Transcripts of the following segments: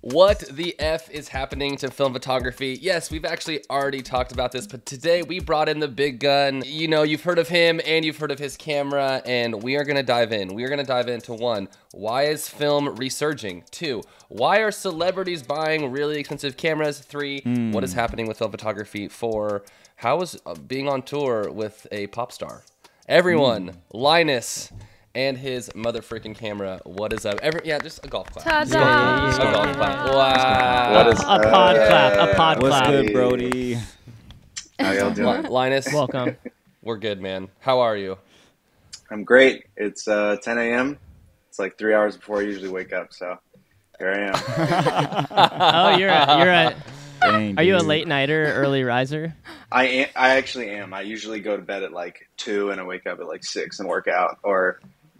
What the F is happening to film photography? Yes, we've actually already talked about this, but today we brought in the big gun. You know, you've heard of him and you've heard of his camera, and we are going to dive in. We are going to dive into 1, why is film resurging? 2, why are celebrities buying really expensive cameras? 3, what is happening with film photography? 4, how is being on tour with a pop star? Everyone, Linus and his mother freaking camera. What is up? Just a golf clap. Ta-da! A golf clap. Wow. What is A pod clap. A pod What's clap. good, Brody? How y'all doing? Linus, Welcome. we're good, man. How are you? I'm great. It's 10 a.m. It's like 3 hours before I usually wake up, so here I am. Oh, Dang, are you a dude. late nighter, early riser? I actually am. I usually go to bed at like 2 and I wake up at like 6 and work out or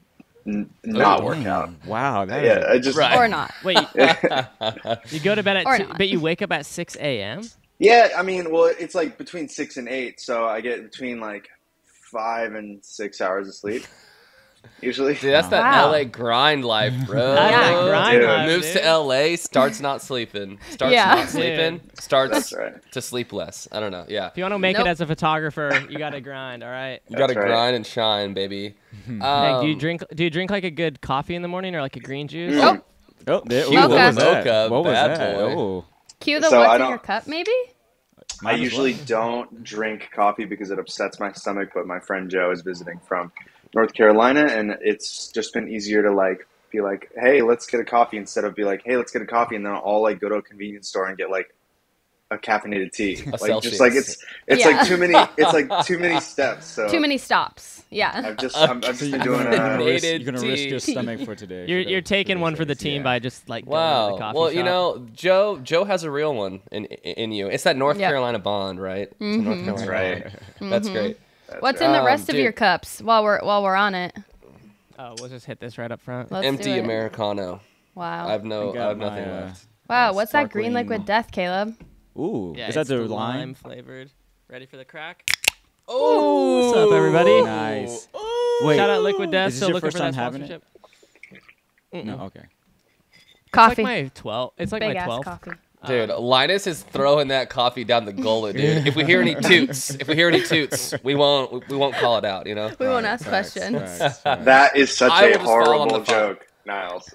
not work out. Wow. That Yeah, I just Right. Or not. Wait, you go to bed Or at 2, not. but you wake up at 6 a.m.? Yeah, I mean, well, it's like between 6 and 8, so I get between like 5 and 6 hours of sleep usually. Dude, that's that Wow. LA grind life, bro. That's that grind Dude. life, Moves dude. to LA, starts not sleeping. Starts Yeah. not sleeping, starts That's right. to sleep less. I don't know. Yeah. If you want to make Nope. it as a photographer, you got to grind, all right? You got to That's right. grind and shine, baby. Like, do you drink like a good coffee in the morning or like a green juice? Oh, Oh, there, ooh, Mocha. what was that? Mocha, What was bad that? boy. Oh, cue the So I what's in don't- your cup, maybe? I usually don't drink coffee because it upsets my stomach, but my friend Joe is visiting from North Carolina, and it's just been easier to like be like, hey, let's get a coffee instead of be like, hey, let's get a coffee, and then I'll like go to a convenience store and get like a caffeinated tea. Like Celsius. just like it's Yeah. like too many. It's like too many steps. So Too many stops. Yeah. I've just been doing. Caffeinated you're gonna risk tea. your stomach for today. You're taking one for the team by just like going to the Wow. coffee Well, shop. you know, Joe has a real one in you. It's that North Yep. Carolina bond, right? It's a North Carolina right. bond. That's great. What's in the rest of dude. your cups while we're on it? Oh, we'll just hit this right up front. Let's Empty do it. Americano. Wow. I have nothing my, left. Wow, what's that green sparkling- liquid death, Caleb? Ooh, Yeah, is that it's the lime lime? flavored. Ready for the crack? Oh, What's up, everybody? Nice. Ooh. Wait, Shout out Liquid Death. is this Still your looking first for that time having it? sponsorship. No, okay. Coffee. It's like my 12. It's like Big my ass 12. coffee. Dude, Linus is throwing that coffee down the gullet, dude. If we hear any toots, we won't call it out, you know? We won't ask Facts, questions. facts, facts. That is such I will a just fall on horrible the phone. joke, Niles.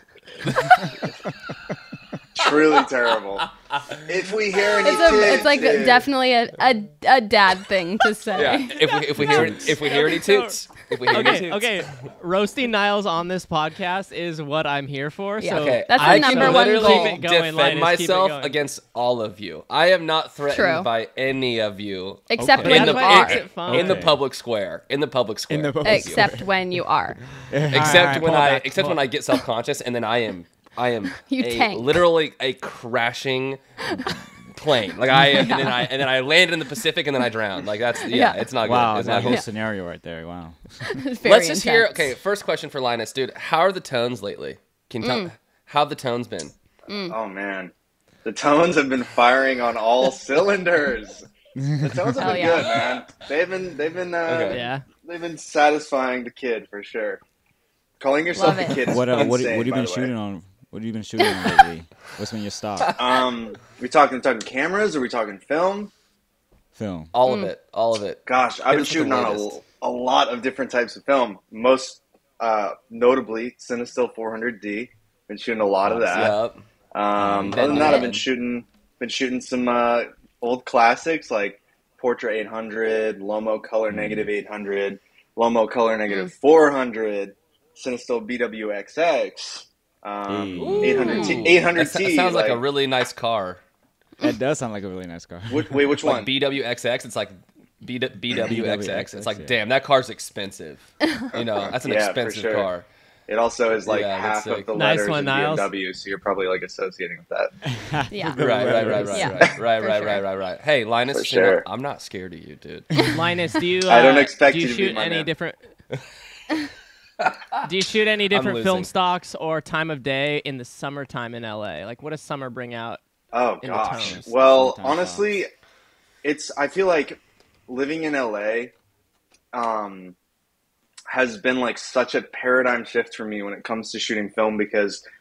Truly terrible. If we hear any It's like dude. definitely a dad thing to say. Yeah. If we hear any toots, Okay. Roasting Niles on this podcast is what I'm here for. Yeah. So Okay, That's the I number can one literally goal. Keep it going, defend Linus, keep it myself going. against all of you. I am not threatened True. by any of you Except Okay. when That's you why it are. makes it fun. in the Okay. public square. In the public square. Except when you are. Except pull back, except pull- when I get self conscious and then I am You tank. literally a crashing plane. Like and then I landed in the Pacific and then I drowned. Like that's Yeah. it's not Wow, good. It's that not whole good. scenario right there. Wow. It's very Let's just hear. intense. Okay, first question for Linus, dude. How are the tones lately? Can you tell how have the tones been? Oh man, the tones have been firing on all cylinders. The tones have Hell been yeah. good, man. Okay. Yeah. They've been satisfying the kid for sure. Calling yourself Love a it. kid is What insane, what have you by been the way. shooting on? What have you been shooting on lately? What's been your stop? We talking cameras? Or we talking film? Film. All of it. All of it. Gosh, I've Hit been us with the shooting on latest. a lot of different types of film. Most notably, Cinestill 400D. Been shooting a lot of that. Yep. Other than that, I've been shooting some old classics like Portra 800, Lomo Color Negative 800, Lomo Color Negative 400, Cinestill BWXX, 800T. 800T. That sounds like a really nice car. That does sound like a really nice car. Which one? Like BWXX, it's like BWXX. It's like, yeah. damn, that car's expensive. You know, that's an Yeah, for expensive sure. car. It also is like Yeah, that's half of sick. the Nice letters one, in Niles. BMW, so you're probably like associating with that. Yeah. Right. Yeah. Hey, Linus, For you know, sure. I'm not scared of you, dude. Linus, do you? I don't expect do you you to be shoot my any man. different? Do you shoot any different film losing. stocks or time of day in the summertime in LA? Like, what does summer bring out? Oh In the gosh. tones. Well, Sometimes honestly, I feel like living in LA has been like such a paradigm shift for me when it comes to shooting film because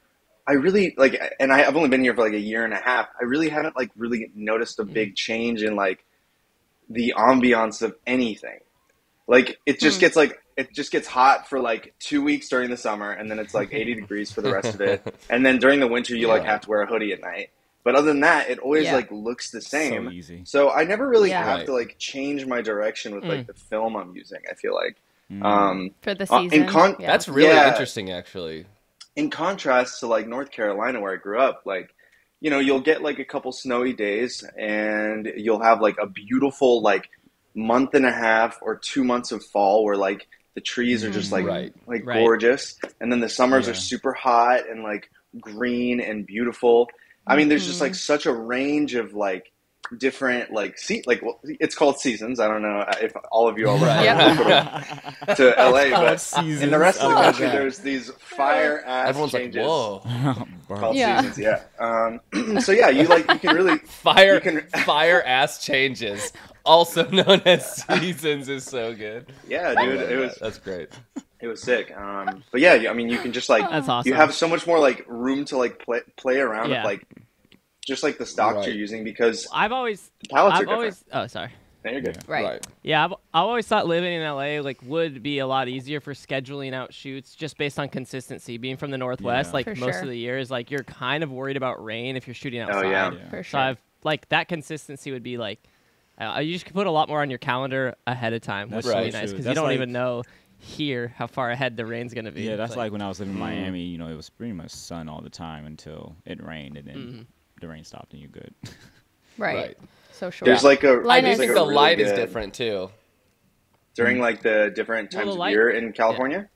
I really like, and I've only been here for like a year and a half. I really haven't like really noticed a big change in like the ambiance of anything. Like it just gets like it just gets hot for like 2 weeks during the summer, and then it's like 80 degrees for the rest of it. And then during the winter, you like have to wear a hoodie at night. But other than that, it always like looks the same. So easy. So I never really have Right. to like change my direction with like the film I'm using. I feel like For the season. That's really Yeah. interesting, actually. in contrast to like North Carolina where I grew up, like, you know, you'll get like a couple snowy days and you'll have like a beautiful like month and a half or 2 months of fall where like the trees are just like Right. like Right. gorgeous, and then the summers Yeah. are super hot and like green and beautiful. I mean, there's just like such a range of like different like well, it's called seasons. I don't know if all of you all to LA, but in the rest of the country, there's these fire ass Everyone's changes like, whoa. called Yeah. seasons. Yeah. So yeah, you can really Fire, you can fire ass changes, also known as seasons, is so good. yeah, I dude. love It that. was That's great. it was sick. But yeah, I mean, you can just like That's awesome. you have so much more like room to like play around Yeah. with like just like the stocks Right. you're using because I've always, the palettes are I've different. always. Oh, sorry. No, you're good. Right. Yeah, I've always thought living in LA like would be a lot easier for scheduling out shoots just based on consistency. Being from the Northwest, Yeah. like For most sure. of the years, like you're kind of worried about rain if you're shooting outside. yeah. Yeah. For So sure. I've like that consistency would be like, you just could put a lot more on your calendar ahead of time, which That's would be so nice true. because you That's don't like- even know here how far ahead the rain's gonna be. Yeah, It's that's like when I was living in Miami. You know, it was pretty much sun all the time until it rained, and then the rain stopped, and you're good. Right. Right. So short. There's like a I Linus- do there's think like the a really light is good- different too. during like the different Well, times the of light- year in California.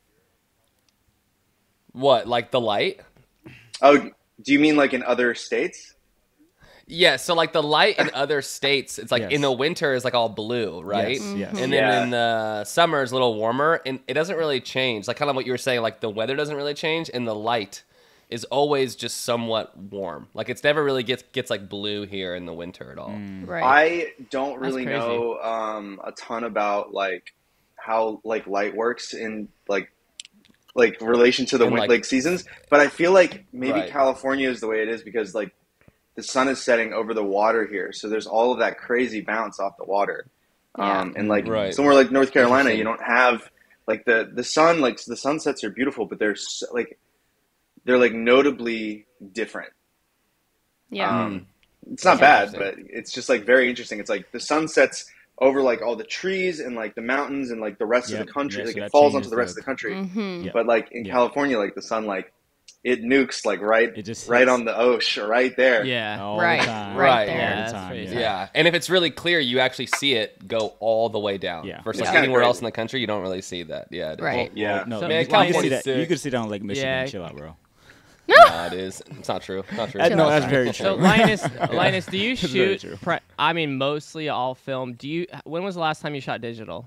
What, like the light? Oh, do you mean like in other states? Yeah, so like the light in other states, it's like Yes. in the winter is like all blue, right? Yes, yes. And then Yeah. in the summer is a little warmer, and it doesn't really change. Like kind of what you were saying, like the weather doesn't really change, and the light is always just somewhat warm. Like it's never really gets like blue here in the winter at all. Right. I don't really crazy. know a ton about like how like light works in like relation to the And, like seasons, but I feel like maybe Right. California is the way it is because like the sun is setting over the water here, so there's all of that crazy bounce off the water. Yeah. And like Right. somewhere like North Carolina, Interesting. you don't have like the sun. Like the sunsets are beautiful, but they're like notably different. yeah. It's not That's bad, but it's just like very interesting. It's like the sun sets over like all the trees and like the mountains and like the rest of Yep. the country. Yeah, like so it that falls changes onto the rest of the- the country. Mm-hmm. Yeah. But like in Yeah. California, like the sun like it nukes like right It just right hits on the ocean, right there. yeah. all Right, the time. right Right. there. Yeah, All the that's time, crazy. Yeah, and if it's really clear, you actually see it go all the way down. Yeah. Versus It's kinda anywhere else crazy. in the country, you don't really see that. Yeah, it is. Right. Yeah. No, So- Man, you, could California's see that, sick. you could sit down on Lake Michigan Yeah. and chill out, bro. No, it is. It's not true. Not true. No, out. that's very true. So Linus, do you It's very shoot? true. I mean, mostly all film. When was the last time you shot digital?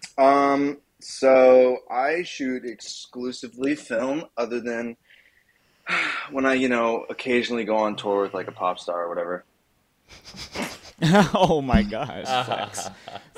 So I shoot exclusively film, other than when I, you know, occasionally go on tour with like a pop star or whatever. Oh my gosh, flex.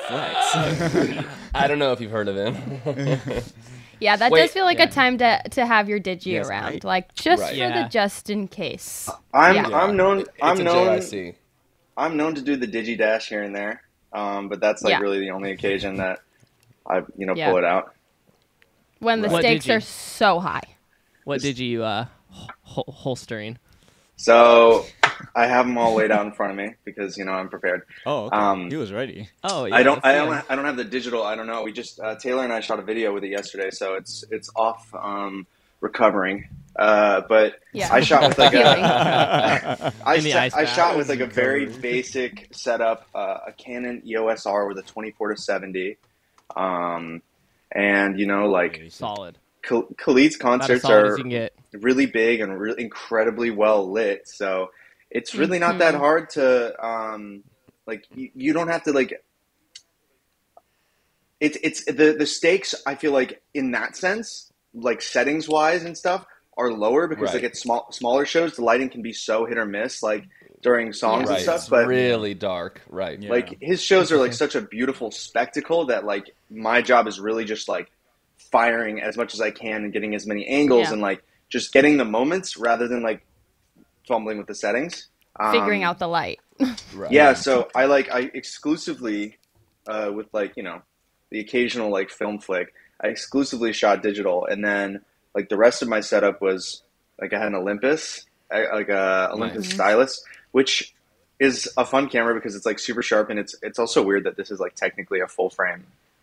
I don't know if you've heard of him. Yeah, that Wait, does feel like yeah. a time to have your digi Yes, around, right. like just Right. for Yeah. the just in case. I'm Yeah. I'm known It's I'm a known JIC. I'm known to do the digi dash here and there, but that's like Yeah. really the only occasion that I Yeah. pull it out. When the What stakes digi? are so high. What did you holstering? So I have them all laid out in front of me because you know I'm prepared. Oh, okay. Um, He was ready. Oh, yeah. I don't let's I see don't 'em. I don't have the digital. I don't know. We just Taylor and I shot a video with it yesterday, so it's off recovering. But Yeah. I shot with like Healing. In the ice I bath. shot with like a very basic setup, a Canon EOS R with a 24-70, and you know like Solid. Khalid's About as concerts solid as are you can get. really big and really incredibly well lit, so it's really not that hard to like you don't have to like it's the stakes I feel like in that sense like settings wise and stuff are lower because like Right. it's smaller shows, the lighting can be so hit or miss like during songs and Right. stuff, It's but really dark. Right. Yeah. like his shows are like such a beautiful spectacle that like my job is really just like firing as much as I can and getting as many angles Yeah. and like just getting the moments rather than like fumbling with the settings. Figuring out the light. Right. Yeah, so I exclusively with like, the occasional like film flick, I exclusively shot digital, and then like the rest of my setup was like I had an Olympus, like a Olympus stylus, which is a fun camera because it's like super sharp, and it's also weird that this is like technically a full frame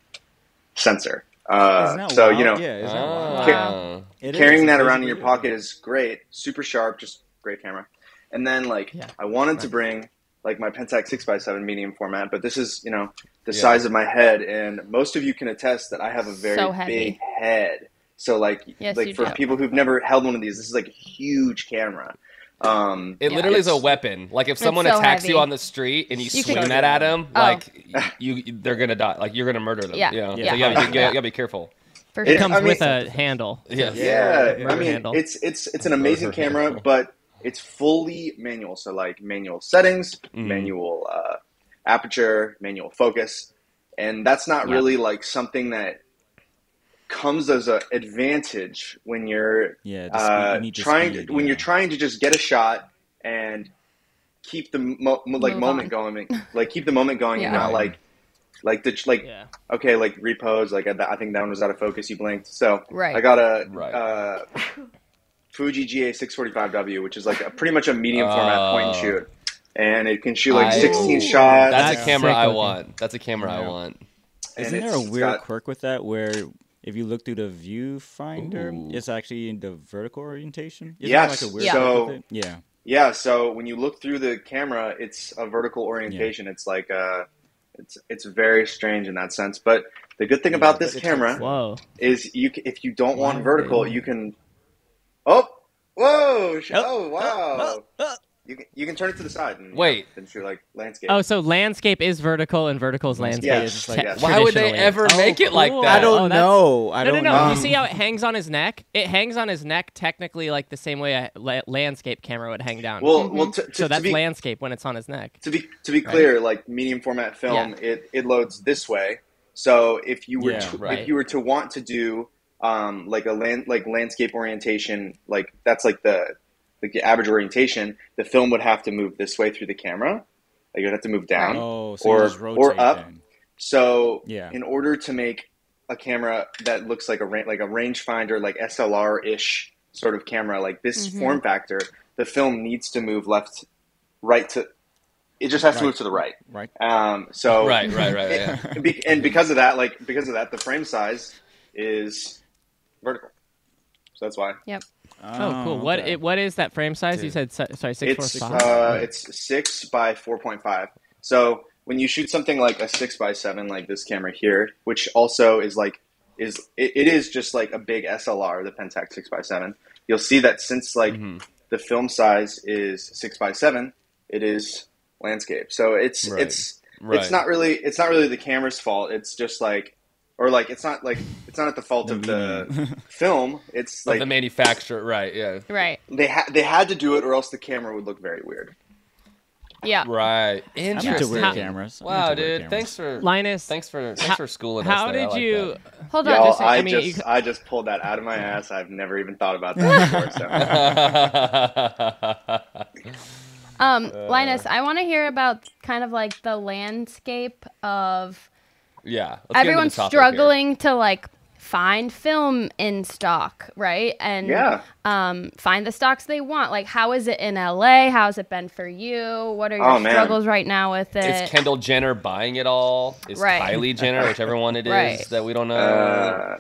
sensor. Isn't that So wild? Yeah, isn't that wild? Wow. It carrying is. that It's around in your basically pocket is great, super sharp, just great camera. And then like Yeah. I wanted to bring like my Pentax 6x7 medium format, but this is, the Yeah. size of my head, and most of you can attest that I have a very So heavy. big head. So like Yes, like you for do. people who've never held one of these, this is like a huge camera. It Yeah. literally is a It's- weapon. Like if someone so attacks you heavy. on the street and you You swing could- that at them, Oh. like they're gonna die. Like you're gonna murder them. Yeah. So Yeah. you gotta be careful. For It It's- sure. comes I mean- with a handle. Yeah. Yeah, Murder I mean, handle. it's an amazing Murder camera, handle. but it's fully manual. So like manual settings, Mhm. manual aperture, manual focus, and that's not Yeah. really like something that comes as an advantage when you're Yeah, the speed, you need the speed, when yeah. you're trying to just get a shot and keep the Move moment on. going, like keep the moment going, and Yeah. not like Yeah. okay, like repose, like I think that one was out of focus. You blinked, so Right. I got a Right. Fuji GA645W, which is like pretty much a medium format point and shoot, and it can shoot like I- 16 shots. That's a That's camera sick I looking. want. That's a camera I Yeah. want. and Isn't there a it's weird got- quirk with that where if you look through the viewfinder, Ooh. it's actually in the vertical orientation? Isn't Yes, there like a weird Yeah. quirk so- with it? Yeah. Yeah, so when you look through the camera, it's a vertical orientation. It's like it's very strange in that sense. But the good thing Yeah, about this but it's camera Whoa. is if you don't want Why vertical, would they- you can. Oh, whoa! Oh, Oh, wow! You can turn it to the side and Wait. then shoot like landscape. Oh, so landscape is vertical and vertical is landscape. Yes, Te- yes. Why would they traditionally. ever Oh, make it like cool. that? I don't Oh, that's- know. I No, don't no. know. You see how it hangs on his neck? It hangs on his neck technically like the same way a landscape camera would hang down. well, so that's to be, landscape when it's on his neck. to be clear, like medium format film, it loads this way. So if you were Yeah, right. if you were to want to do like landscape orientation, like that's like the average orientation, the film would have to move this way through the camera. Like you'd have to move down Oh, so or you just rotate up. then. So Yeah. in order to make a camera that looks like a rangefinder, like SLR-ish sort of camera, like this form factor, the film needs to move right to. It just has to Right. move to the right. Right. So Right. Yeah. and because of that, the frame size is vertical. So that's why Oh, cool. What is that frame size? You said sorry, 645. it's 6 by 4.5. So when you shoot something like a 6x7, like this camera here, which also is it is just like a big SLR, the Pentax 6x7. You'll see that since like the film size is 6x7, it is landscape. So it's Right. it's not really the camera's fault. It's just like, or like it's not at the fault of the film. It's Like like the manufacturer, right? Yeah. Right. they had to do it, or else the camera would look very weird. Yeah. Right. I'm into Interesting. weird How- cameras. I'm Wow, into weird dude. cameras. Linus, Thanks for schooling us. how there. I did like you? that. Hold on. Y'all, just- I I mean, just I just pulled that out of my ass. I've never even thought about that before. So. Linus, I want to hear about kind of like the landscape of Yeah. Let's get into the everyone's topic struggling to like find film in stock, right? And Yeah. find the stocks they want. Like, how is it in LA? How has it been for you? What are your Oh, man. struggles right now with it? here. Is Kendall Jenner buying it all? Is Right. Kylie Jenner, whichever one it is Right. that we don't know?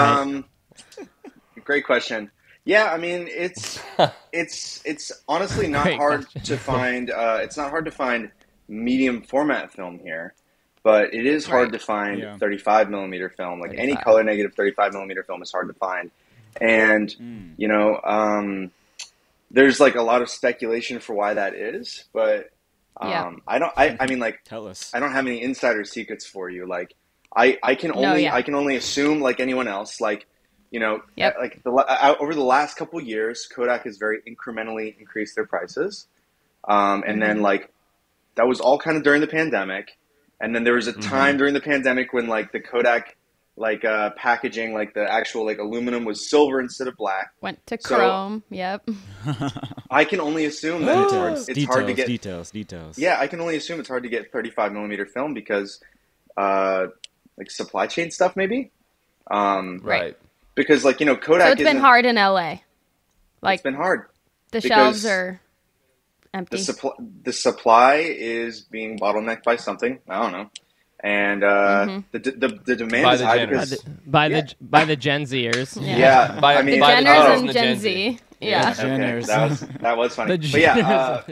Great question. Yeah, I mean it's honestly not Great hard question. to find. It's not hard to find medium format film here, but it is hard Right. to find Yeah. 35 millimeter film. Like any 35. color negative 35 millimeter film is hard to find, and there's like a lot of speculation for why that is, but Yeah. I mean like Tell us. I don't have any insider secrets for you. Like I can No, only yeah. I can only assume like anyone else. Like Yep. like over the last couple years, Kodak has very incrementally increased their prices, and then like that was all kind of during the pandemic, and then there was a time during the pandemic when like the Kodak like packaging, like the actual like aluminum was silver instead of black. Went to So- chrome. Yep. I can only assume that it's hard to get. details. Yeah, I can only assume it's hard to get 35 millimeter film because, like supply chain stuff maybe. Right. Because like Kodak. So it's been hard in LA. Like It's been hard. the because shelves are empty. The supply is being bottlenecked by something. I don't know. And the demand By is the high Jenners. because By the Gen Zers. yeah, By- I mean, the by the Jenners Jenners and Gen Z. Yeah. okay, Jenners. that was funny. The But yeah,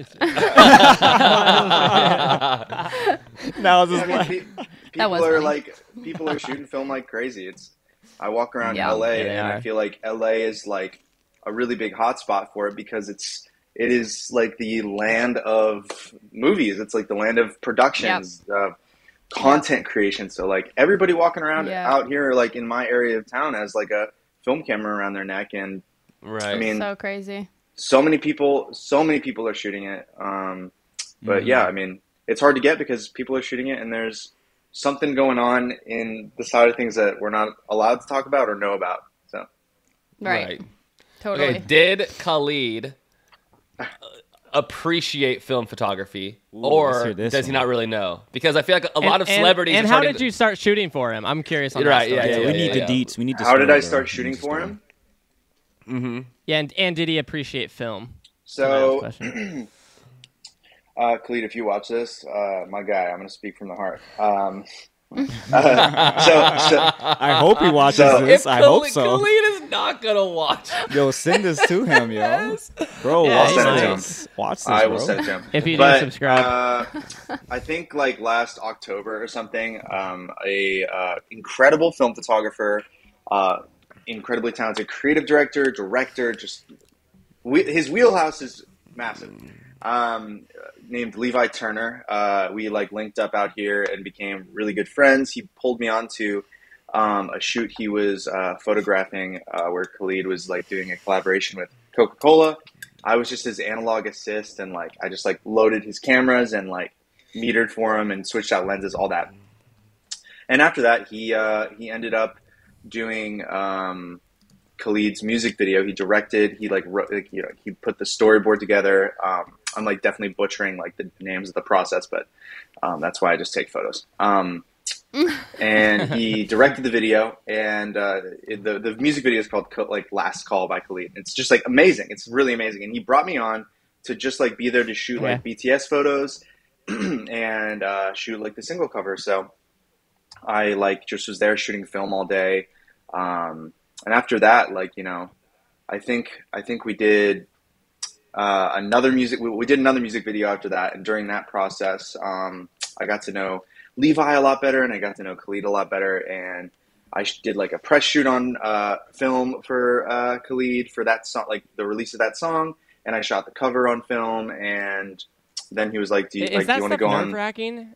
Now it's I just mean, like, people was are funny. like people are shooting film like crazy. I walk around Yeah. LA Yeah, they and are. I feel like LA is like a really big hotspot for it because it is like the land of movies. It's like the land of productions, content creation. So like everybody walking around Yeah. out here, like in my area of town, has like a film camera around their neck, and Right. I mean, So crazy. so many people are shooting it. But yeah, I mean, it's hard to get because people are shooting it, and there's something going on in the side of things that we're not allowed to talk about or know about. So Right. Totally. Okay, did Khalid appreciate film photography, Ooh, let's or hear this does he one. not really know? Because I feel like a lot of celebrities. And are how starting did to- you start shooting for him? I'm curious on Right, that. yeah, story. yeah, we need the yeah. deets. We need the how did I story, start bro. shooting We need the for story. him? Yeah, and did he appreciate film? So, That's my last question. Khalid, if you watch this, my guy, I'm going to speak from the heart. So I hope he watches So- this. If I hope Khalid, so. Khalid is not gonna watch. Yo, send this to him, yo. Bro, Yeah, watch he's this. Watch this, I will bro. send it to him. If you But, didn't subscribe. I think like last October or something, a incredible film photographer, incredibly talented creative director, just his wheelhouse is massive. Named Levi Turner. We like linked up out here and became really good friends. He pulled me on to a shoot he was photographing where Khalid was like doing a collaboration with Coca-Cola. I was just his analog assist, and like I just like loaded his cameras and like metered for him and switched out lenses, all that. And after that, he ended up doing Khalid's music video. He directed. He like wrote, like, he put the storyboard together. I'm like definitely butchering like the names of the process, but that's why I just take photos. And he directed the video, and the music video is called like Last Call by Khalid. It's just like amazing. It's really amazing. And he brought me on to just like be there to shoot like BTS photos and shoot like the single cover. So I like just was there shooting film all day. And after that, like, I think we did another music. We did another music video after that, and during that process, I got to know Levi a lot better, and I got to know Khalid a lot better. And I did like a press shoot on film for Khalid for that song, like the release of that song, and I shot the cover on film. And then he was like, "Do you Is that want to stuff go on?" nerve-wracking?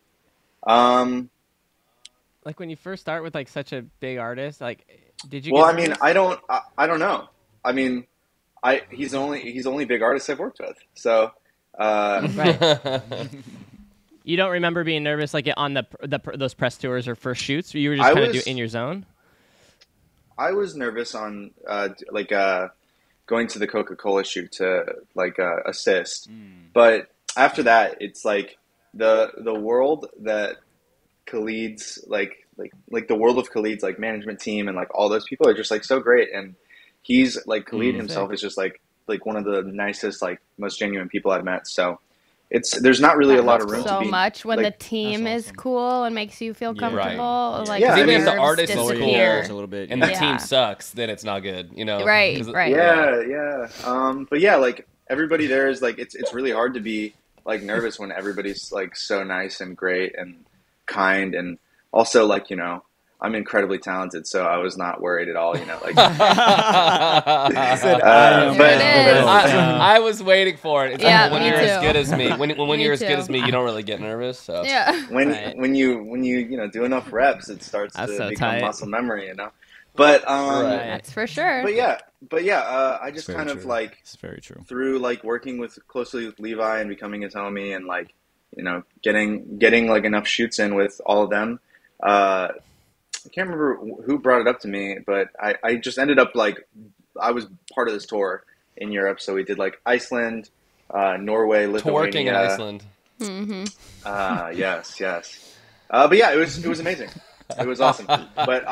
Like when you first start with like such a big artist, like did you? Well, get I mean, nervous? I don't know. I mean, he's the only big artist I've worked with. So, Right. You don't remember being nervous like on those press tours or first shoots? Or you were just I kind of was- in your zone. I was nervous on going to the Coca-Cola shoot to like assist, but after that, it's like the world that Khalid's like the world of Khalid's like management team and like all those people are just like so great, and he's like Khalid himself is just like one of the nicest, like most genuine people I've met. So there's not really a lot of room so to be much when like, the team That's is awesome. cool and makes you feel Yeah. comfortable. Right. Like Yeah, I even mean, if the nerves artist is Lower your cool, disappear. goals a little bit. and the Yeah. team sucks, then it's not good. Right, 'Cause- right. Yeah. But yeah, like everybody there is like it's really hard to be like nervous when everybody's like so nice and great and kind, and also like I'm incredibly talented, so I was not worried at all. Like He said, Uh, I am but- available. I was waiting for it. It's Yeah, like when me you're as too. good as me. When Me you're as good too. as me, you don't really get nervous. So Yeah. when Right. when you do enough reps, it starts That's to so become tight. muscle memory. But Right. That's for sure. but yeah, I just It's very kind of true. like It's very true. through like working closely with Levi and becoming his homie and like getting like enough shoots in with all of them, I can't remember who brought it up to me, but I just ended up like I was part of this tour in Europe, so we did like Iceland, Norway, Lithuania. Twerking in Iceland. Yes. But yeah, it was amazing. It was awesome. But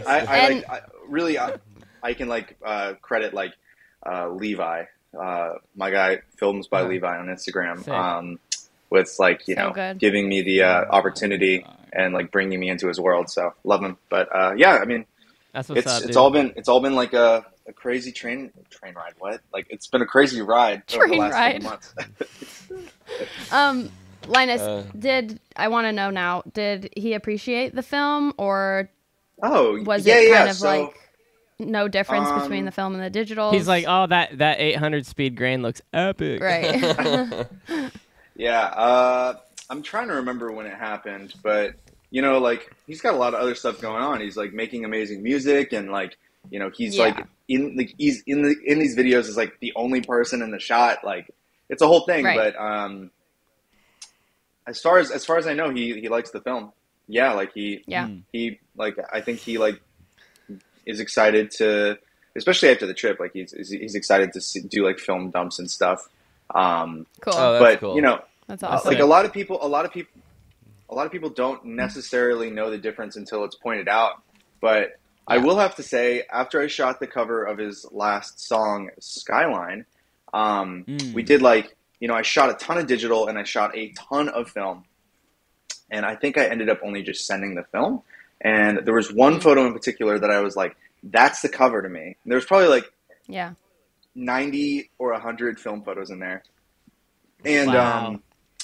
I can like credit like Levi, my guy, Films by Levi on Instagram, with like you So know good. giving me the opportunity and like bringing me into his world. So love him. But yeah, I mean, That's what's it's up, it's dude. all been like a crazy train ride. What? Like it's been a crazy ride over the Train last ride. couple months. Linus, Uh, I want to know now, did he appreciate the film, or Oh, was yeah, it yeah. kind of So, like no difference between the film and the digital? He's like, oh, that 800 speed grain looks epic. right. yeah, I'm trying to remember when it happened, but you know, like he's got a lot of other stuff going on. He's like making amazing music, and like you know, he's Yeah. he's in these videos as like the only person in the shot. Like it's a whole thing. Right. But as far as I know, he likes the film. Yeah, like he like I think he like is excited to, especially after the trip. Like he's excited to do like film dumps and stuff. Cool. Oh, that's But cool. you know, That's awesome. like a lot of people don't necessarily know the difference until it's pointed out. But I will have to say, after I shot the cover of his last song, Skyline, we did like, you know, I shot a ton of digital and I shot a ton of film. And I think I ended up only just sending the film. And there was one photo in particular that I was like, that's the cover to me. And there was probably like Yeah. 90 or 100 film photos in there. And Wow.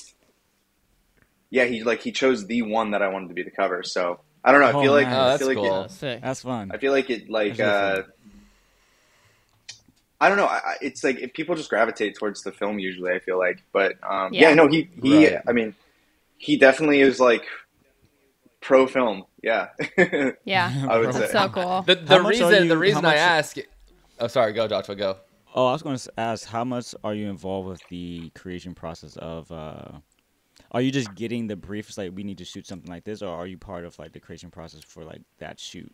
yeah, he chose the one that I wanted to be the cover. So I don't know. I Oh, feel like nice. Oh, I that's feel like cool. Sick. That's fun. I feel like it like That's really fun. I don't know. It's like if people just gravitate towards the film usually. I feel like, but Yeah. yeah, no, he Right. I mean, he definitely is like pro film. Yeah, Yeah. I would That's say. so cool. The How much are the you- reason how I much- ask. Oh, sorry. Go, Joshua. Go. Oh, I was going to ask, how much are you involved with the creation process of? Are you just getting the briefs like we need to shoot something like this, or are you part of like the creation process for like that shoot?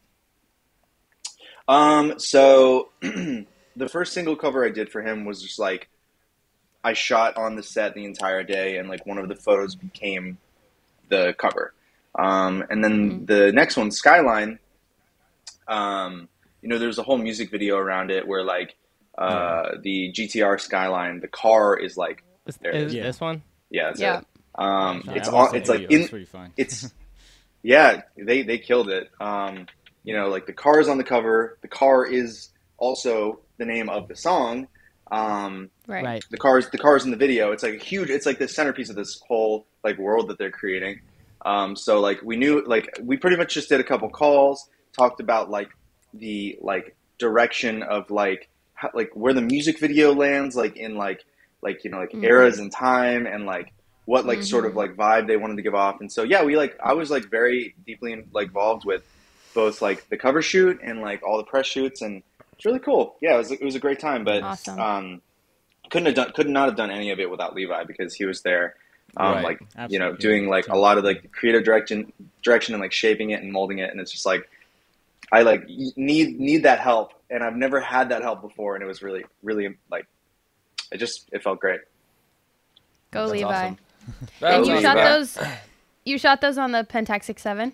So the first single cover I did for him was just like I shot on the set the entire day, and like one of the photos became the cover. And then the next one, Skyline, you know, there's a whole music video around it where like the GTR Skyline, the car is like there. Is Yeah. this one? Yeah, that's Yeah. it. Sorry, It's I watched on. the It's like video. in. It's pretty fun. It's yeah. They killed it. You know, like the car is on the cover. The car is also the name of the song. Right. The cars in the video. It's like a huge. It's like the centerpiece of this whole like world that they're creating. So like we knew like we pretty much just did a couple calls, talked about like the like direction of like how, like where the music video lands, like in like you know like eras in time, and like what like sort of like vibe they wanted to give off. And so yeah, we like I was like very deeply like involved with both like the cover shoot and like all the press shoots, and it's really cool. Yeah, it was a great time, but Awesome. could not have done any of it without Levi because he was there. Right. Like you know, Absolutely. doing like a lot of like creative direction and like shaping it and molding it, and it's just like I like need that help, and I've never had that help before, and it was really like it felt great. Go That's Levi. awesome. That And was you awesome. shot those. You shot those on the Pentax 6.7.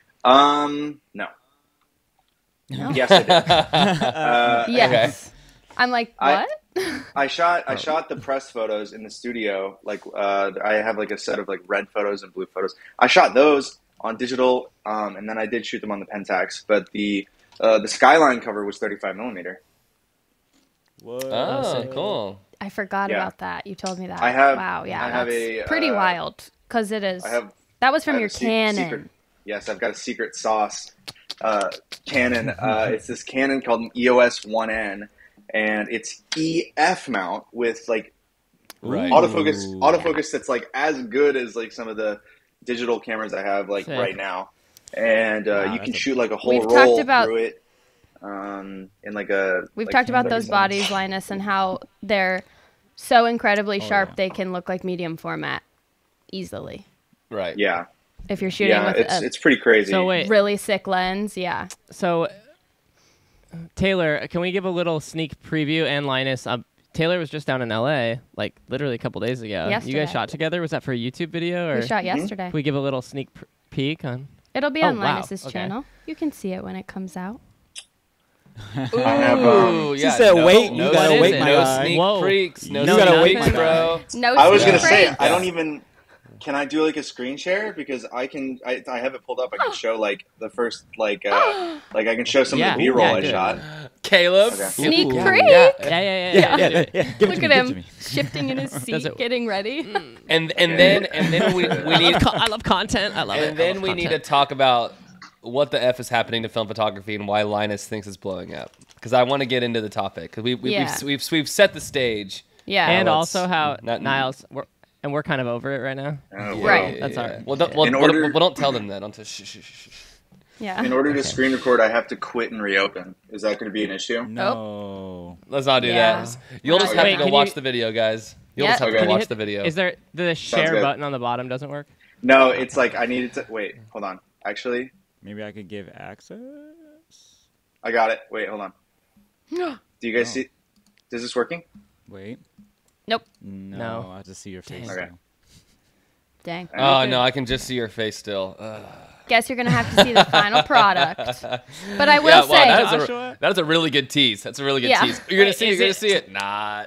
No. No. Yes, I did. Yes. I'm like, I- what? I shot the press photos in the studio. Like I have like a set of like red photos and blue photos. I shot those on digital, and then I did shoot them on the Pentax. But the Skyline cover was 35 millimeter. What? Oh, cool. I forgot Yeah. about that. You told me that. I have- Wow. Yeah. I have that's a, pretty wild because it is. I have That was I from have your a Canon. secret. Yes, I've got a secret sauce Canon. It's this Canon called an EOS 1N, and it's EF mount with like Right. autofocus that's like as good as like some of the digital cameras I have like Sick. right now, and Wow, you that's can a- shoot like a whole We've roll talked about- through it. In like a We've like talked about 30 those seconds. bodies, Linus, and how they're so incredibly sharp yeah. they can look like medium format easily. Right. Yeah, if you're shooting Yeah, with it's pretty crazy. So a wait, really sick lens. Yeah. so Taylor, can we give a little sneak preview? And Linus, Taylor was just down in LA, like literally a couple days ago. You Yesterday. guys shot together? Was that for a YouTube video? Or We shot yesterday. Can we give a little sneak peek on? It'll be Oh, on wow. Linus's Okay. channel. You can see it when it comes out. I have, Ooh, She yeah, said, no, wait, no, you gotta sneak- wait, my no guy. sneak Whoa. freaks, no No, sneak nothing. freaks, bro. No. I was gonna sneak say, peeks. I don't even. Can I do like a screen share? Because I have it pulled up. I can show like the first like I can show some Yeah. of the B-roll Yeah, I good. shot. Caleb. Okay. Sneak Ooh. peek. Yeah. Yeah. Yeah. Give it Look to at me, give it to him me. shifting in his seat, it- getting ready. And then we need I love content. I love it. and then we need to talk about what the F is happening to film photography and why Linus thinks it's blowing up. Because I want to get into the topic. Because Yeah. we've set the stage. Yeah. And let's also how not- Niles, we're kind of over it right now. Oh, Right. That's all yeah. right. Well, don't, In well, order- well, don't tell them that. Don't tell. Shh. Yeah. In order to screen record, I have to quit and reopen. Is that going to be an issue? No. Let's not do Yeah. that. You'll just Wait, have to go can watch you- the video, guys. You'll Yeah. just have Okay. to Can go you watch hit- the video. Is there the share good. button on the bottom doesn't work? No, it's like I needed to wait. Hold on. Actually, Maybe I could give access. I got it. Wait, hold on. Do you guys Oh. see? Is this working? Wait. Nope. No. I have to see your face. Okay. now. Dang. Oh no, I can just see your face still. Ugh. Guess you're gonna have to see the final product. But I will Yeah, say, wow, that is Joshua? that is a really good tease. That's a really good Yeah. tease. You're gonna Wait, see it. is You're gonna it- see it. Nah.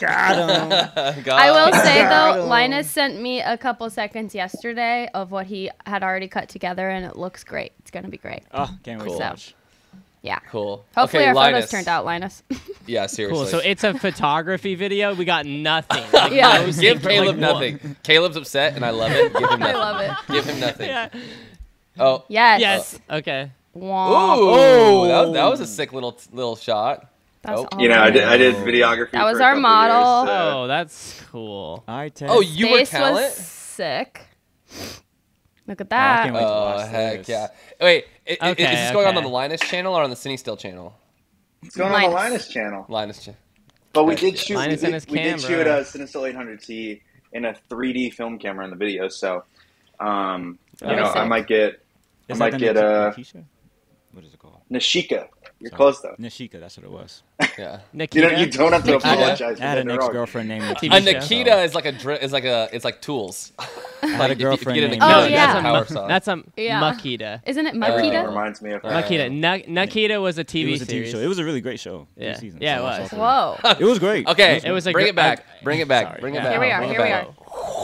Got God. I will say Got though, him. Linus sent me a couple seconds yesterday of what he had already cut together, and it looks great. It's gonna be great. Oh, can't wait Cool. to So, watch. yeah. Cool. Hopefully okay, our Linus. photos turned out, Linus. Yeah, seriously. Cool. So it's a photography video. We got nothing. Like, Yeah. no Give secret, Caleb like, nothing. Caleb's upset, and I love it. Give him nothing. I love it. Give him nothing. Yeah. Oh. Yes. Yes. Okay. Womp. Ooh, that was a sick little shot. That's Oh. all You know, right. I did videography. That was for a our couple model. Years, Oh, that's cool. I test. Oh, you were Face talent. was sick. Look at I that. can't wait to Oh watch heck this. yeah! Wait, is Okay, this going on okay. the Linus channel or on the Cine Still channel? It's going on the Linus. Linus channel. Linus channel. But we Okay. did shoot. Linus we and his did, we did camera. shoot a Cinestill 800T in a 3D film camera in the video. So, you know, I sick. might get Is might that get the Nikisha? What is it called? Nishika. You're Sorry. close though. Nishika, that's what it was. Yeah. Nikita. You don't have to Nikita. apologize. I had for an that. They're wrong. ex-girlfriend named TV Nikita. A show. Nikita is it's like tools. I had a girlfriend if you get a named Nikita, Oh, that's yeah. a power saw. That's a Yeah. Makita. Isn't it Everything Makita? reminds me of her. Makita. Nakita was a It TV was a TV series. show. It was a really great show. Yeah. Three seasons. Yeah, So it I was. saw Whoa. It was great. Okay, It was a bring gr- it back. Bring it back. Sorry. Bring it Yeah. back. Here we are, Bring it here we back.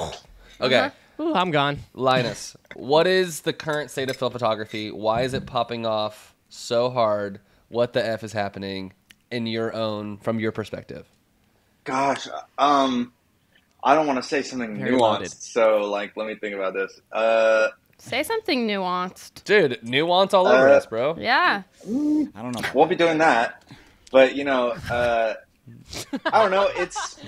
Okay, Ooh, I'm gone. Linus, what is the current state of film photography? Why is it popping off so hard? What the F is happening from your perspective? Gosh, I don't want to say something Very nuanced. loaded. So, like, let me think about this. Say something nuanced. Dude, nuance all over us, bro. Yeah. I don't know. Won't be doing that. But you know, I don't know. It's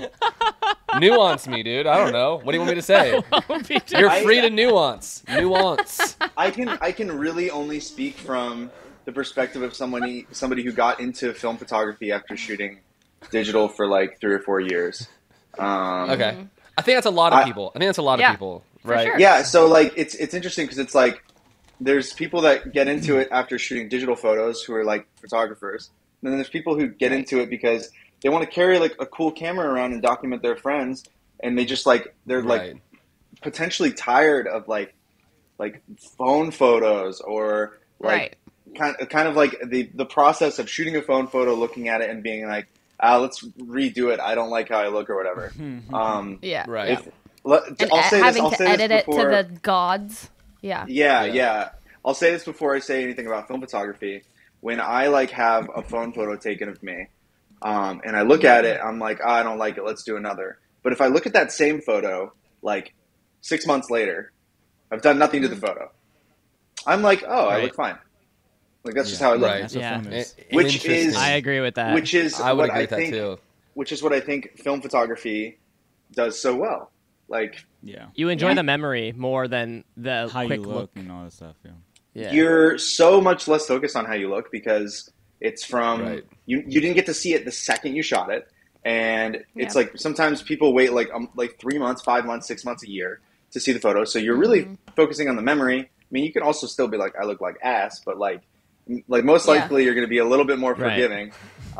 Nuance me, dude. I don't know. What do you want me to say? You're free to nuance. Nuance. I can really only speak from the perspective of somebody who got into film photography after shooting digital for like 3 or 4 years. Okay. I think that's a lot of people. I think that's a lot Yeah, of people, for right? sure. Yeah, so like it's interesting because it's like there's people that get into it after shooting digital photos who are like photographers, and then there's people who get into it because they want to carry like a cool camera around and document their friends, and they just like they're Right. like potentially tired of like phone photos or like kind of like the process of shooting a phone photo, looking at it, and being like, let's redo it. I don't like how I look or whatever. Yeah. Right. If, And I'll say this. having I'll to say this edit it to before. the gods. Yeah. Yeah, Yeah. yeah. I'll say this before I say anything about film photography. When I like have a phone photo taken of me, and I look at it, I'm like, I don't like it. Let's do another. But if I look at that same photo, like 6 months later, I've done nothing to the photo. I'm like, oh, I Right. look fine. Like that's just how I look. Right. That's what Yeah. film is. Which Interesting. is- I agree with that. Which is I would what agree I with that think. too. Which is what I think film photography does so well. Like Yeah. You enjoy Yeah. the memory more than the How quick you look and all that stuff. Yeah. Yeah. you're so much less focused on how you look because it's from Right. you didn't get to see it the second you shot it, and it's Yeah. like sometimes people wait like 3 months, 5 months, 6 months, a year to see the photo. So you're really focusing on the memory, mean, you can also still be like, I look like ass, but like most likely you're going to be a little bit more forgiving.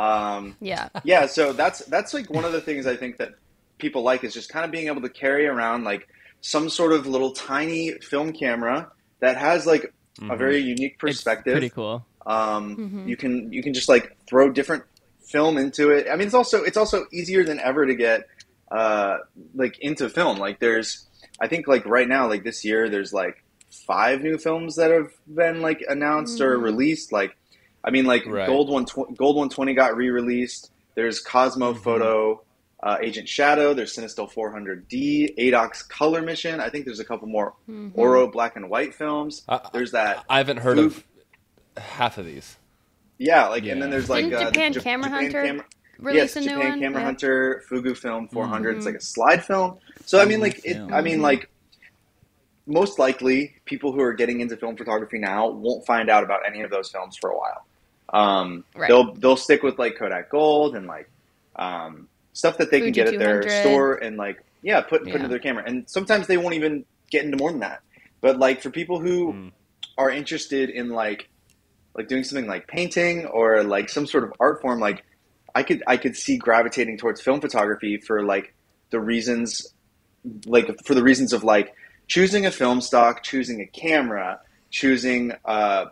Yeah. So that's like one of the things I think that people like is just kind of being able to carry around like some sort of little tiny film camera that has like a very unique perspective. It's pretty cool. You can just like throw different film into it. I mean, it's also easier than ever to get like into film. Like I think like right now, like this year, there's like 5 new films that have been like announced or released. Like, I mean, like Gold 120 got re-released. There's Cosmo Photo, Agent Shadow. There's Cinestill 400D, ADOX Color Mission. I think there's a couple more Oro black and white films. There's that. I haven't heard of half of these. Yeah, like, and then there's like Japan Camera Hunter release a new one? Japan Camera Hunter, Fugu Film 400. It's like a slide film. So I mean, like, like, most likely people who are getting into film photography now won't find out about any of those films for a while. They'll stick with like Kodak Gold and like stuff that they can get at their store and like put into their camera. And sometimes they won't even get into more than that. But like for people who are interested in like doing something like painting or like some sort of art form, like I could see gravitating towards film photography for like the reasons of like choosing a film stock, choosing a camera, choosing a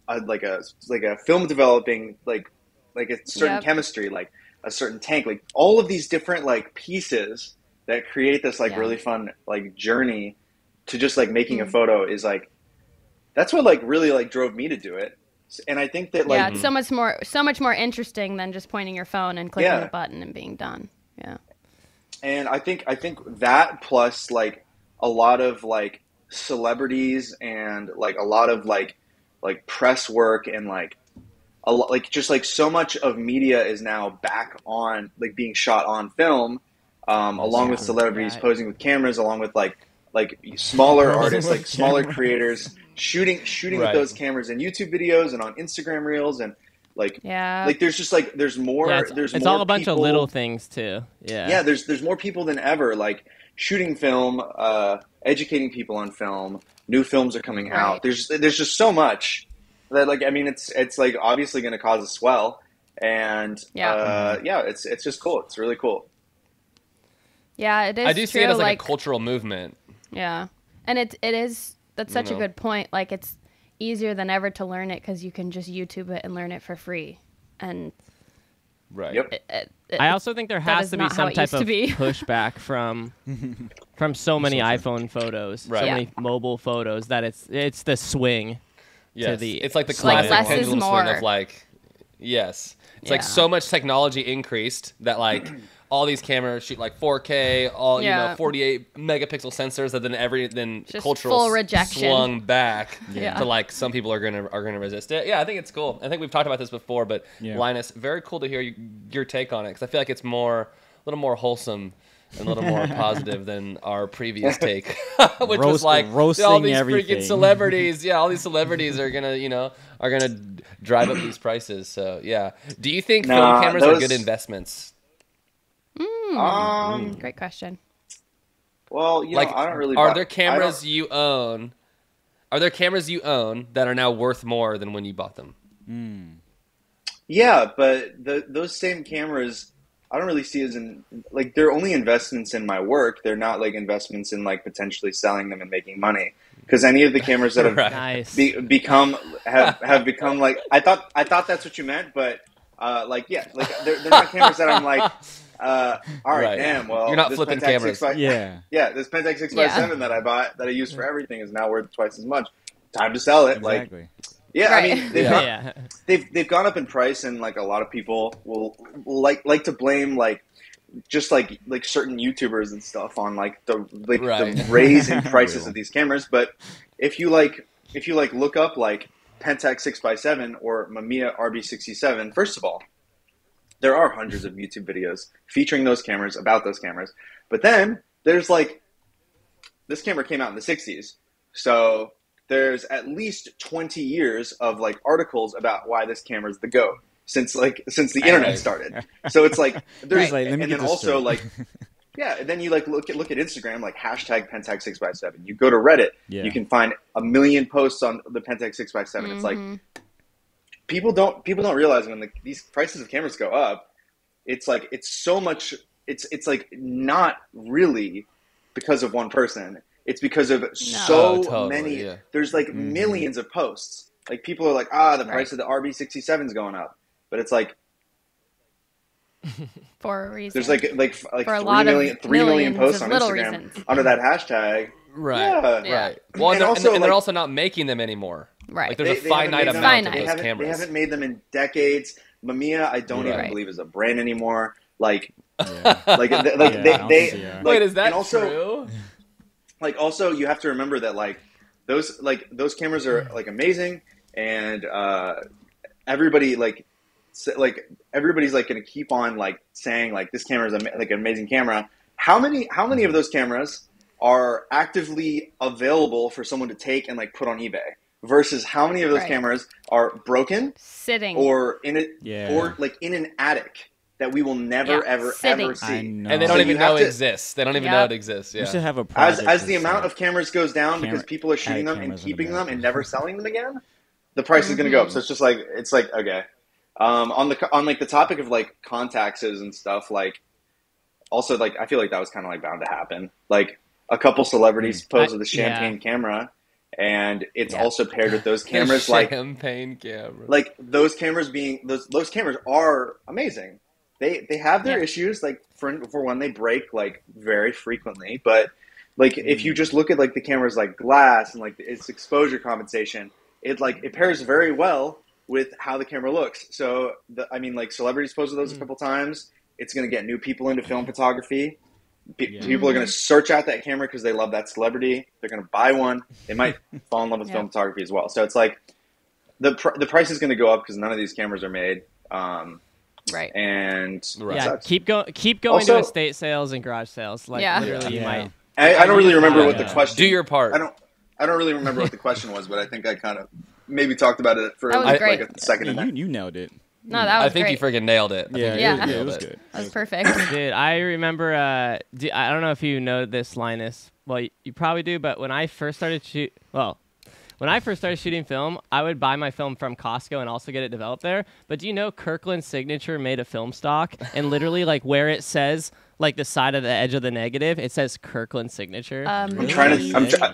film developing like a certain chemistry, like a certain tank, like all of these different like pieces that create this like really fun like journey to just like making a photo is like that's what like really like drove me to do it. And I think that like it's so much more interesting than just pointing your phone and clicking a button and being done. Yeah. And I think that plus like a lot of like celebrities and like a lot of like press work and like just like so much of media is now back on like being shot on film, along with celebrities posing with cameras, along with like smaller artists, like smaller creators shooting with those cameras in YouTube videos and on Instagram Reels and like there's just like there's more it's all a bunch of little things too. There's more people than ever like shooting film, educating people on film. New films are coming out. There's just so much that like I mean it's like obviously going to cause a swell and it's just cool. It's really cool. Yeah, it is. I do see it as like a cultural movement. Yeah, and that's such a good point. Like it's easier than ever to learn it because you can just YouTube it and learn it for free. And I also think there has to be some type of pushback from so many iPhone photos, so many mobile photos that it's the swing. Yes. To the it's like the classic less pendulum is more. swing of like it's like so much technology increased that like all these cameras shoot like 4K, all 48 megapixel sensors that then just cultural full rejection swung back to like some people are gonna resist it. Yeah, I think it's cool. I think we've talked about this before, but Linus, very cool to hear your take on it because I feel like it's a little more wholesome and a little more positive than our previous take, which was like all these everything. Freaking celebrities. Yeah, all these celebrities are gonna drive up these prices. So yeah, do you think film cameras are good investments? Great question. Well, I don't really. Are there cameras you own? Are there cameras you own that are now worth more than when you bought them? Yeah, but those same cameras, I don't really see as like they're only investments in my work. They're not like investments in like potentially selling them and making money. Because any of the cameras that have become like I thought that's what you meant, but they're not cameras that I'm like. All right, damn. Well, you're not flipping cameras. This Pentax 6x7 that I bought that I use for everything is now worth twice as much. Time to sell it. Exactly. I mean, they've gone up in price, and like a lot of people will like to blame like just like certain YouTubers and stuff on like the raise in prices of these cameras. But if you look up like Pentax 6x7 or Mamiya RB67, first of all, there are hundreds of YouTube videos featuring those cameras, about those cameras. But then there's like, this camera came out in the 60s. So there's at least 20 years of like articles about why this camera is the GOAT since the internet started. So it's like, there's, and then also like, Yeah, and then you like look at Instagram, like hashtag Pentax 6x7. You go to Reddit, you can find a million posts on the Pentax 6x7. It's like people don't realize when these prices of cameras go up, it's like it's so much. It's like not really because of one person. It's because of so many. Yeah. There's like millions of posts. Like people are like, the price of the RB67 is going up, but it's like. For a reason. There's like for 3 million posts on Instagram under that hashtag. Right. Yeah. Right. Well, and they're also not making them anymore. Right. Like there's a finite amount of those cameras. They haven't made them in decades. Mamiya, I don't even believe is a brand anymore. Like, wait, is that true? Like, also you have to remember that those cameras are like amazing, and everybody everybody's like going to keep on like saying like this camera is like an amazing camera. How many of those cameras are actively available for someone to take and like put on eBay versus how many of those cameras are broken, sitting, or in it, or like in an attic that we will never ever see, and they don't even know it exists. They don't even know it exists. Yeah. We should have a as the amount of cameras goes down because people are shooting them and keeping them and never selling them again, the price is going to go up. So it's just like okay. On the topic of like contacts and stuff, like also like I feel like that was kind of like bound to happen. Like a couple celebrities posed with a champagne camera, and it's also paired with those cameras. Champagne camera. Like those cameras being those cameras are amazing. They have their issues, like for one they break like very frequently, but like if you just look at like the cameras like glass and like its exposure compensation, it pairs very well with how the camera looks. So, celebrities posed with those a couple times. It's going to get new people into film photography. People are going to search out that camera because they love that celebrity. They're going to buy one. They might fall in love with film photography as well. So it's like the price is going to go up because none of these cameras are made. Right. And keep going also, to estate sales and garage sales. Like literally, you might. I don't really remember what the question. Do your part. I don't really remember what the question was, but I think I kind of maybe talked about it for like a second. You nailed it. No, that was I think great. you freaking nailed it. It was good. That was perfect. Dude, I remember, I don't know if you know this, Linus. Well, you probably do, but when I first started shooting film, I would buy my film from Costco and also get it developed there. But do you know Kirkland Signature made a film stock, and literally like where it says like the side of the edge of the negative, it says Kirkland Signature. I'm trying to think if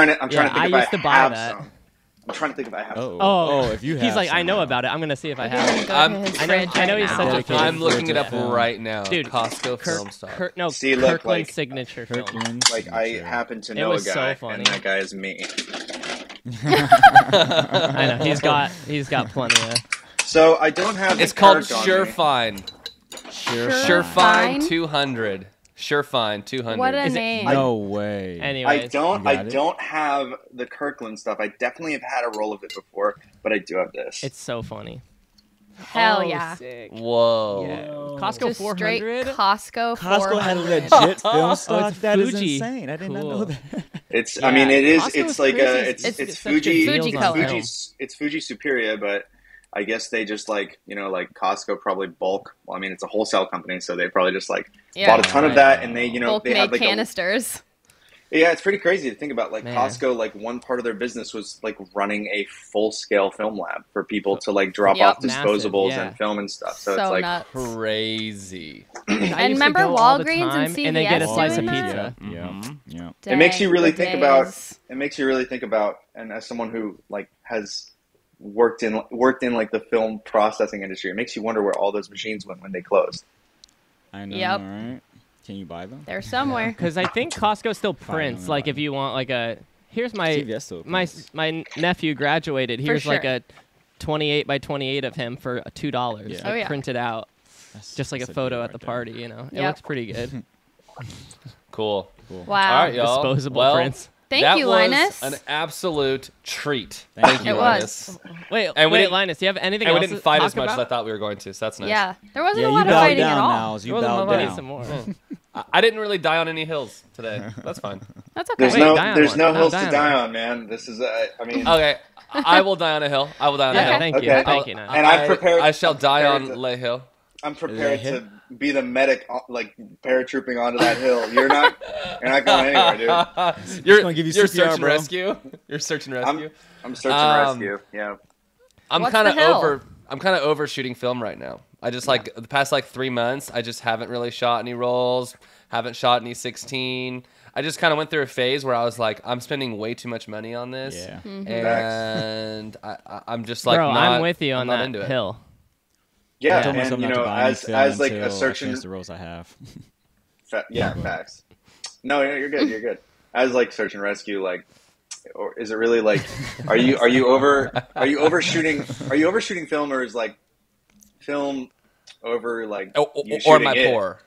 I have some. I'm trying to think if I have some. If you have, he's like, I know about it. I'm gonna see if I have it. I know he's such a fan. I'm looking it up right now. Dude, Costco film stock. Kirkland Signature film. Like I happen to know a guy, and that guy is me. I know he's got plenty of. So I don't have. It's called Surefine. Surefine 200. Surefine 200. What a name! No way. Anyways, I don't have the Kirkland stuff. I definitely have had a roll of it before, but I do have this. It's so funny. Hell yeah! Sick. Whoa. Yeah. Costco 400. Costco 400. Costco had a legit film stock. That is Fuji. insane. I did not know that. It's. I mean, it is. Costco's It's like crazy. it's Fuji. Fuji color. It's Fuji Superior, but I guess they just like Costco probably bulk. Well, I mean, it's a wholesale company, so they probably just bought a ton of that, and they bulk they had like canisters. Yeah, it's pretty crazy to think about. Like Costco, like one part of their business was like running a full scale film lab for people to like drop off disposables and film and stuff. So it's like nuts. Crazy. And remember Walgreens and CVS and then get a slice of doing pizza. that? Yeah. It makes you really think about. It makes you really think about, and as someone who like has worked in like the film processing industry, it makes you wonder where all those machines went when they closed. I know, Yep. right? Can you buy them? They're somewhere. Because I think Costco still prints. Like if you want like a, here's my nephew graduated. Here's like a 28 by 28 of him for $2. Yeah. Printed out, just like a photo at the party. You know, it looks pretty good. Cool. Wow. All right, y'all. Disposable prints. Thank you, Linus. An absolute treat. Thank you, It Linus. Wait, Linus, do you have anything else? else? And we didn't fight as much as I thought we were going to, so that's nice. Yeah, there wasn't a lot of fighting at all. You bowed down. Some more. I didn't really die on any hills today. That's fine. That's okay. There's no hills to die on, man. This is I mean. Okay, I will die on a hill. I will die on a hill. Thank you. Okay. Thank you. And I've prepared. I shall die on Lay Hill. I'm prepared to be the medic, like paratrooping onto that hill. You're not going anywhere, dude. You're gonna give you you're CPR, search and bro. rescue. You're search and rescue. I'm search and rescue. Yeah. I'm What's kind the of hill? over. I'm kind of over shooting film right now. I just like the past like 3 months. I just haven't really shot any rolls. Haven't shot any 16. I just kind of went through a phase where I was like, I'm spending way too much money on this, Yeah. and I'm just like, Bro, not, I'm with you I'm on not that into it. hill. Yeah, I told myself and you not to know, buy any as film like a until search I and finish the roles I have. facts. No, you're good. You're good. As like search and rescue, like, or is it really like, are you overshooting film, or is like film over like you Or shooting my it? poor.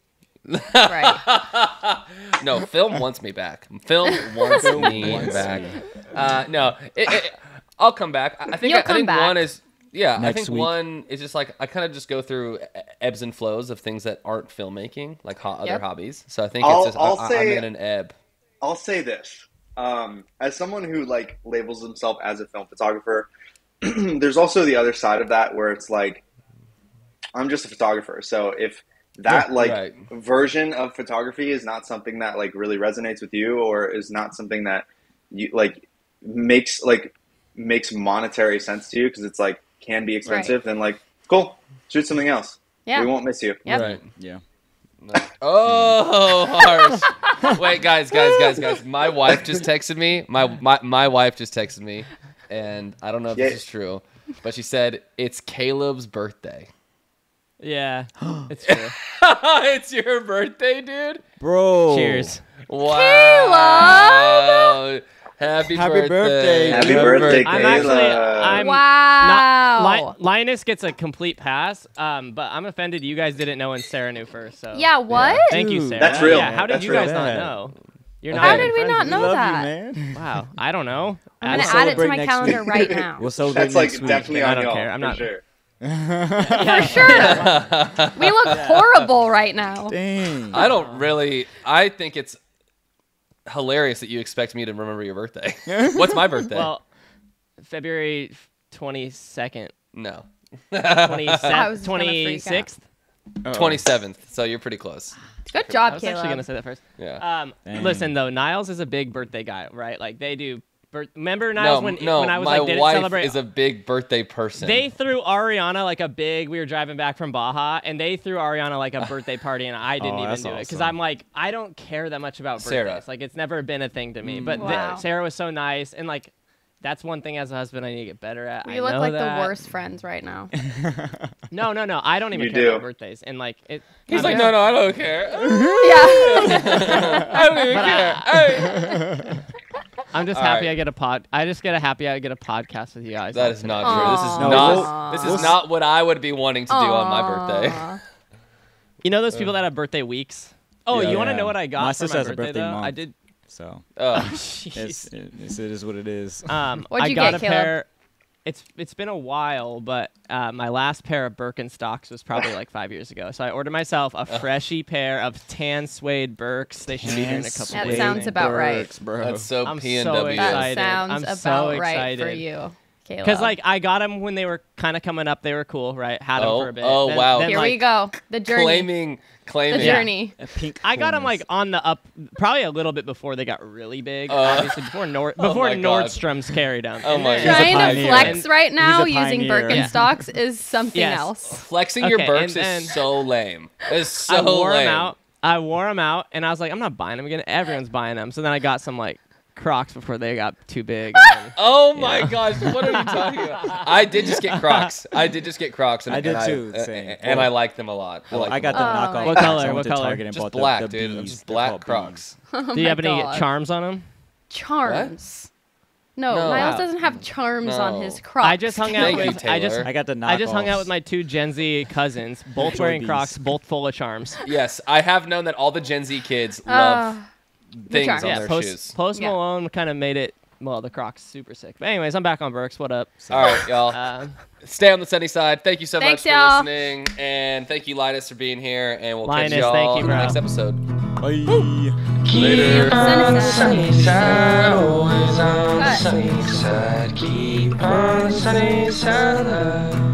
Right. No, film wants me back. Film wants me back. No, I'll come back. I think You'll come back. one is I Next think week. one is just like I kind of just go through ebbs and flows of things that aren't filmmaking, like other Yep. hobbies. So I think I'll it's just I'm say- in an ebb. I'll say this. As someone who like labels himself as a film photographer, there's also the other side of that where it's like, I'm just a photographer. So if that right. version of photography is not something that like really resonates with you, or is not something that you like makes monetary sense to you, because it's like can be expensive, then like cool, shoot something else. Yeah. We won't miss you. Yep. Right. Yeah. Oh, harsh. Wait, guys. My wife just texted me. My wife just texted me, and I don't know if this is true, but she said it's Caleb's birthday. Yeah, it's true. It's your birthday, dude. Bro. Cheers. Wow. Happy birthday. Happy birthday, I'm Kayla. actually, I'm Wow. Linus gets a complete pass, but I'm offended you guys didn't know and Sarah knew first. So Yeah, what? thank you, Dude, Sarah. that's real. Yeah, how did That's you guys real. not Yeah. know? You're Okay. not How even did we friends not with know Love that? you, man. Wow, I don't know. I'm That's gonna add it to celebrate my next calendar week. right now. We'll celebrate That's like next week. definitely I on don't y'all. care. I'm for not- sure. For sure. We look horrible right now. Dang. I think it's hilarious that you expect me to remember your birthday. What's my birthday? Well, February 22nd, No. 27th, gonna freak 26th. 27th. So you're pretty close. Good I job, was actually gonna Caleb. say that first. Yeah. Dang. Listen though, Niles is a big birthday guy, right? Like they do. Remember Niles when I was my like didn't wife celebrate? is a big birthday person. They threw Ariana like a big. We were driving back from Baja, and they threw Ariana like a birthday party, and I didn't Oh, even that's do it because awesome. I'm like, I don't care that much about birthdays. Sarah. Like it's never been a thing to me. But Wow. Sarah was so nice, and like that's one thing as a husband I need to get better at. We I look know like that. the worst friends right now. No. I don't even You care do. about birthdays, and like it. He's I'm like, just- no, I don't care. Yeah. I don't even care. I'm just All happy right. I get a pod. I just get happy I get a podcast with you guys. That all is today. not true. This is Aw. not. This we'll- is not what I would be wanting to do on my birthday. Aw. You know those people that have birthday weeks? Oh, Yeah. you want to Yeah. know what I got My for sister my has a birthday, birthday though? month. I did. So Jeez. it is what it is. What'd I you got get, a Caleb? pair. It's been a while, but my last pair of Birkenstocks was probably like 5 years ago. So I ordered myself a freshy pair of tan suede Birks. They should be here in a couple That days. sounds about right. Works, bro. That's so I'm P and so W. excited. That sounds I'm about so right for excited. you, Caleb. Because like I got them when they were kind of coming up. They were cool, right? Had them Oh, for a bit. oh, Then- wow. then, here like, we go. The journey. Claiming. The journey. A pink I got them coolness. like on the up, probably a little bit before they got really big. Oh. Obviously before Oh my God. Nordstrom's carried them. Oh my God. Trying to pioneer. flex right now He's a using pioneer. Birkenstocks is something Yes. else. Flexing your Okay, Birks and then- is so lame. It's so I wore lame. them out. I wore them out, and I was like, I'm not buying them again. Everyone's buying them. So then I got some like Crocs before they got too big. And then, Oh my gosh, what are you talking about? I did just get Crocs. And I did too, and same. I like them a lot. Well, like I got them the a lot. Oh knockoff. my What Crocs. color? I went What to color? Target and Just bought black, the dude. bees. Just They're black called Crocs. Oh do you my have any God. charms on them? Charms? No, No. Niles Wow. doesn't have charms on No. his Crocs. I just hung out Thank you, with. Taylor. I got the knockoffs. I just hung out with my two Gen Z cousins, both wearing Jordies. Crocs, both full of charms. Yes, I have known that all the Gen Z kids love things charms. on Yeah, their Post, shoes. Post Yeah. Malone kind of made it. Well, the Crocs super sick. But anyways, I'm back on Birks. What up? All right, y'all. Stay on the sunny side. Thank you so Thanks, much for y'all. listening. And thank you, Linus, for being here. And we'll Linus, catch y'all thank you, in the bro. next episode. Bye. Later. Sunny side. Always on the Cut. sunny side. Keep on the sunny side.